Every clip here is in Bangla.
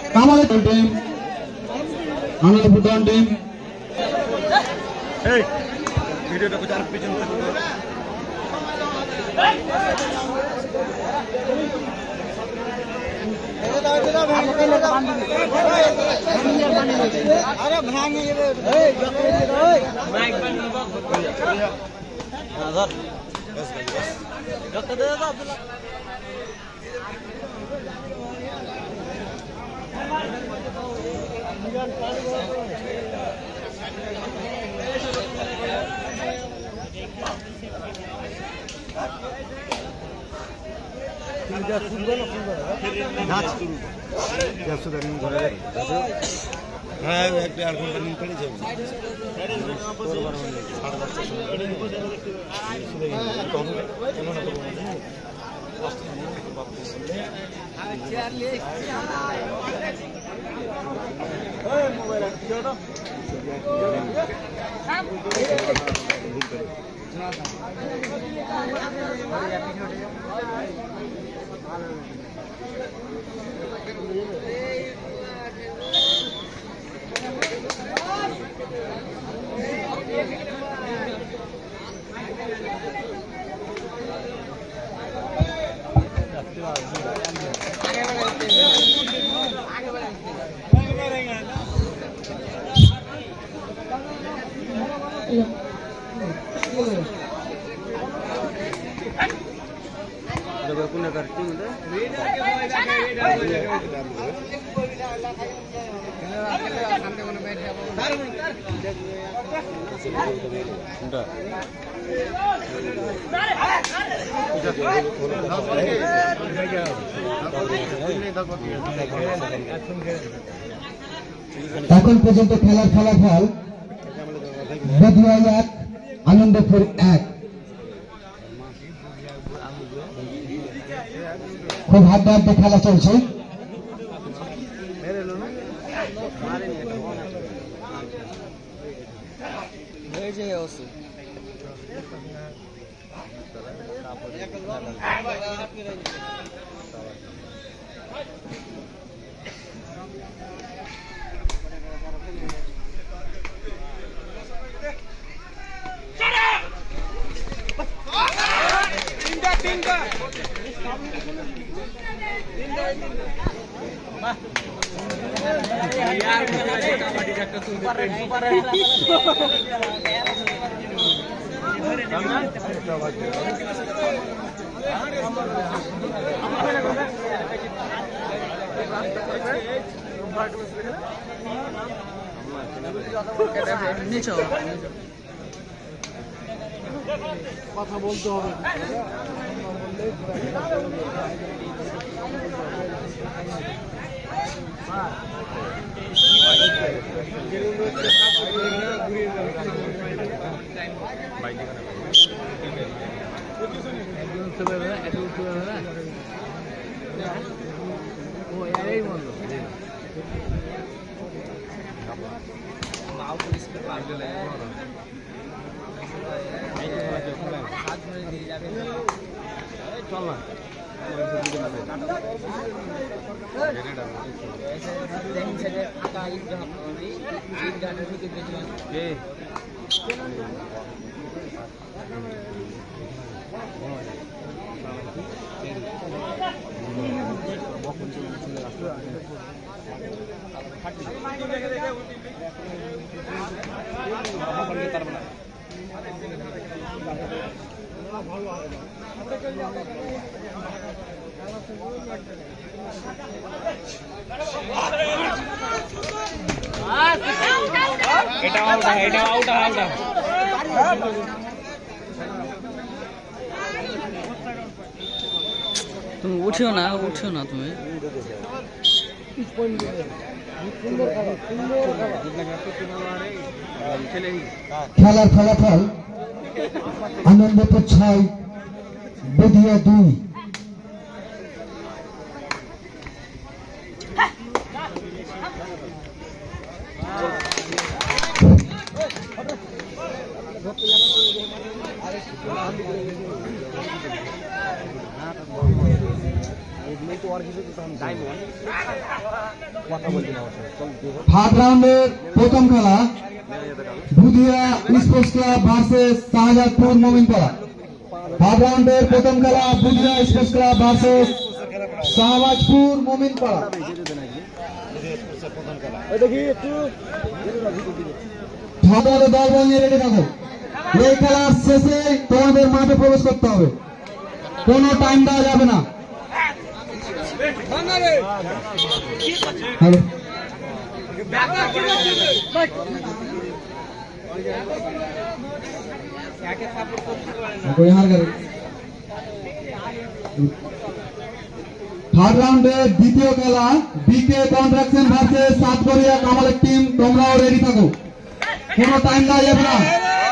কামাল টিম আনন্দপুর টিম এই ভিডিওটা কোথায় আর পিছন থেকে अरे भांगे ए माइक बंद हां धर डॉक्टर दे दो अब्दुल्ला হ্যাঁ একটা আর ঘন্টা নিয়ে পড়ে যাবে पुण्य करती हूँ এখন পর্যন্ত খেলার ফলাফল বেদুয়া 1 আনন্দপুর 1 খুব হাড্ডাহাড্ডি খেলা চলছে কথা বলতে হবে চল না এটা আউট তুমি উঠিও না তুমি খেলার ফলাফল আনন্দপুর 6 বেদিয়া 2 ए থার্ড রাউন্ডের প্রথম খেলা Budhia sports club versus Shahjadpur Mominpara. Third রাউন্ডের প্রথম খেলা Budhia sports club versus Shahbazpur Mominpara. তোমাদের দল বল নিয়ে রেডি থাকো। এই খেলার শেষে তোমাদের মাঠে প্রবেশ করতে হবে, কোনো টাইম দেওয়া যাবে না। হ্যালো থার্ড রাউন্ডের দ্বিতীয় খেলা বিকে কন্ট্রাকশন ভার্সেস সাতকরিয়া কামালের টিম। তোমরাও রেডি থাকো, কোনো টাইম দেওয়া যাবে না।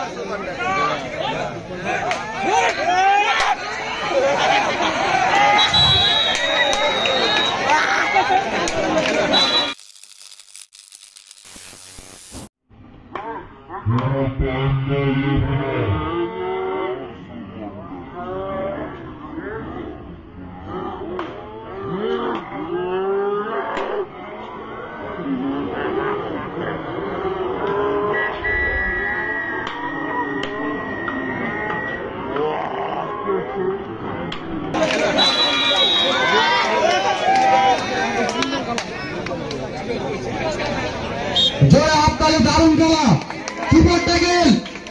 জোরে হাততালি, দারুণ খেলা, কিপার ট্যাকেল।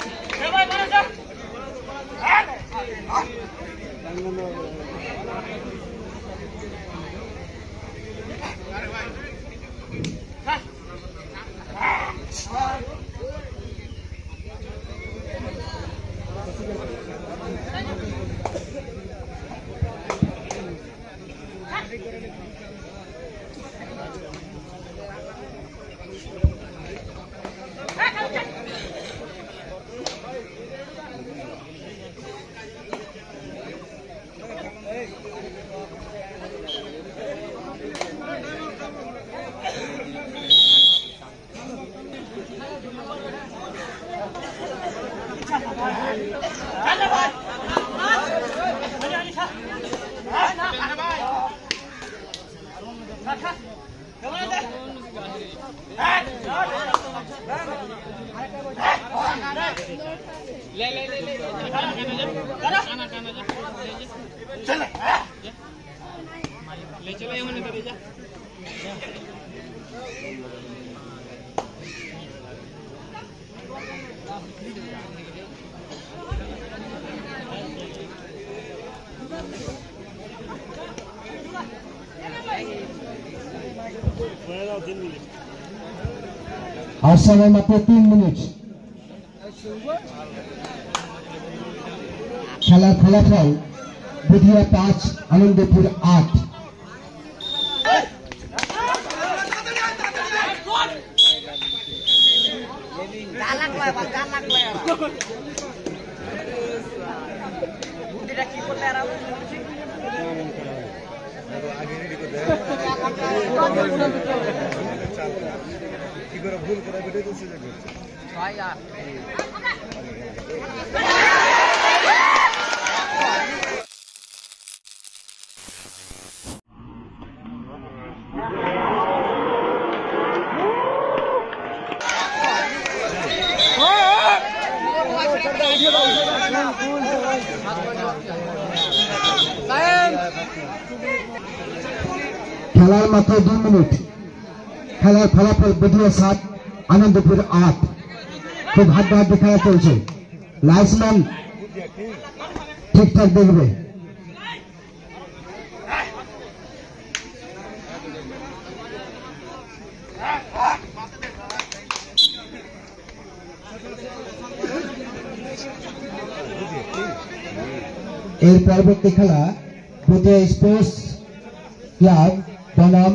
আর সময় মাত্র 3 মিনিট। খেলার ফলাফল বুধিয়া 5 আনন্দপুর 8। কি করে ভুল করে বেটে দিচ্ছে যে খেলার মাত্র 2 মিনিট। খেলার ফলাফল বুধিয়া 7 আনন্দপুর 8। খুব হাড্ডাহাড্ডি খেলা চলছে। লাইসম্যান ঠিকঠাক দেখবে। এর পরবর্তী খেলা বুধিয়া স্পোর্টস ক্লাব বনাম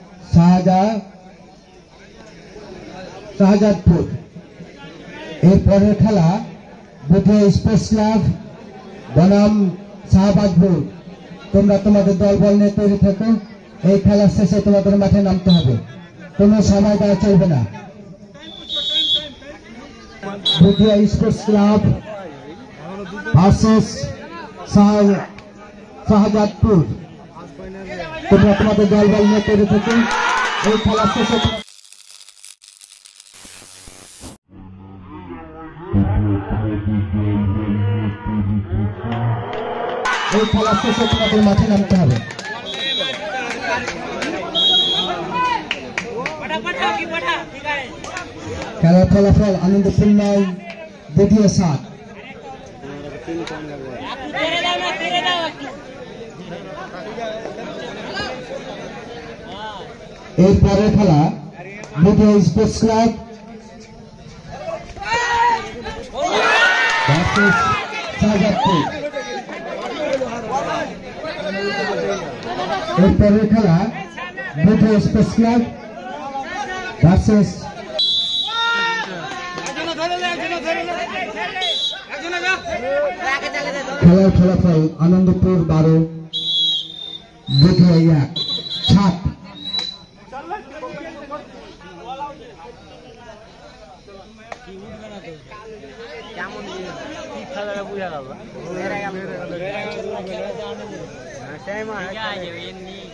শাহজাদপুর। এর পরের খেলা বুধিয়া স্পোর্টস ক্লাব বনাম শাহবাজপুর। তোমরা তোমাদের দল বল নিয়ে তৈরি থাকো। এই খেলার শেষে তোমাদের মাঠে নামতে হবে, কোনো সময় দেওয়া চলবে না। Budhia sports club versus Shahjadpur. তোমরা তোমাদের দল বল নিয়ে তৈরি থেকে এই খেলা শেষে তোমাদের মাঠে নামতে হবে। খেলার ফলাফল আনন্দপূর্ণ বুধিয়া 7। এর পরের খেলা Budhia sports club versus Shahjadpur. এর পরের খেলা বুধিয়া স্পোর্টস ক্লাব ভার্সেস খেলার ফলাফল আনন্দপুর 12 বুধিয়া 1। ছাপ কেমন খেলাটা বুঝা গেল